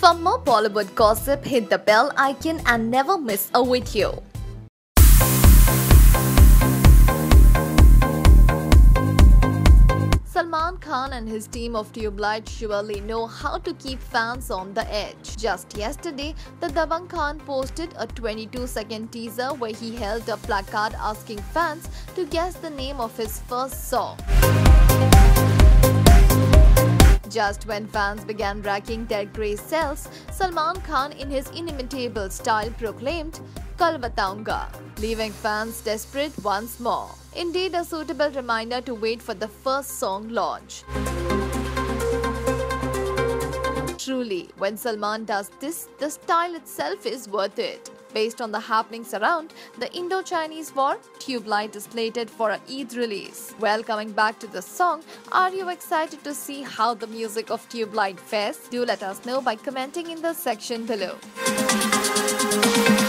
For more Bollywood gossip, hit the bell icon and never miss a video. Salman Khan and his team of Tubelight surely know how to keep fans on the edge. Just yesterday, the Dabangg Khan posted a 22-second teaser where he held a placard asking fans to guess the name of his first song. Just when fans began racking their grey cells, Salman Khan in his inimitable style proclaimed, "Kal bataunga," leaving fans desperate once more. Indeed, a suitable reminder to wait for the first song launch. Truly, when Salman does this, the style itself is worth it. Based on the happenings around the Indo-Chinese war, Tubelight is slated for an Eid release. Well, coming back to the song, are you excited to see how the music of Tubelight fares? Do let us know by commenting in the section below.